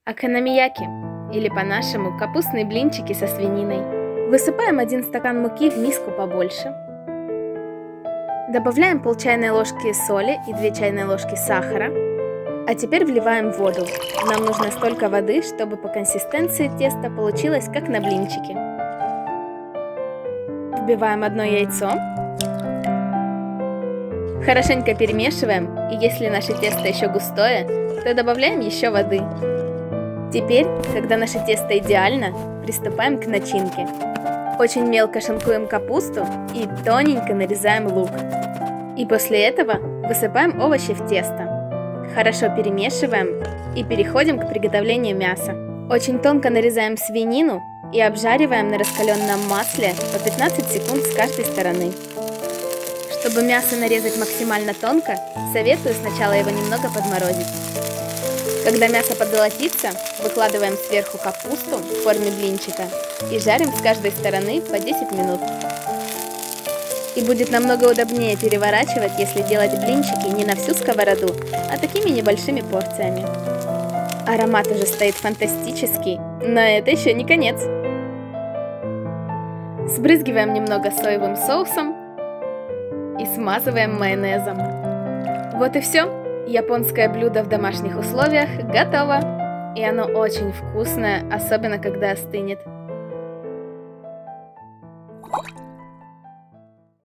Окономияки, или по-нашему капустные блинчики со свининой. Высыпаем 1 стакан муки в миску побольше. Добавляем пол чайной ложки соли и 2 чайные ложки сахара. А теперь вливаем воду. Нам нужно столько воды, чтобы по консистенции тесто получилось как на блинчике. Вбиваем 1 яйцо. Хорошенько перемешиваем, и если наше тесто еще густое, то добавляем еще воды. Теперь, когда наше тесто идеально, приступаем к начинке. Очень мелко шинкуем капусту и тоненько нарезаем лук. И после этого высыпаем овощи в тесто. Хорошо перемешиваем и переходим к приготовлению мяса. Очень тонко нарезаем свинину и обжариваем на раскаленном масле по 15 секунд с каждой стороны. Чтобы мясо нарезать максимально тонко, советую сначала его немного подморозить. Когда мясо подзолотится, выкладываем сверху капусту в форме блинчика и жарим с каждой стороны по 10 минут. И будет намного удобнее переворачивать, если делать блинчики не на всю сковороду, а такими небольшими порциями. Аромат уже стоит фантастический, но это еще не конец. Сбрызгиваем немного соевым соусом и смазываем майонезом. Вот и все. Японское блюдо в домашних условиях готово. И оно очень вкусное, особенно когда остынет.